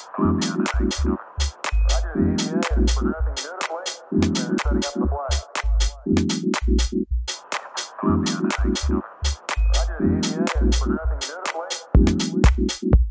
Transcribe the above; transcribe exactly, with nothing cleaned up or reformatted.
Roger, the E V A is progressing beautifully. They're setting up the flight. Roger, the E V A is progressing beautifully.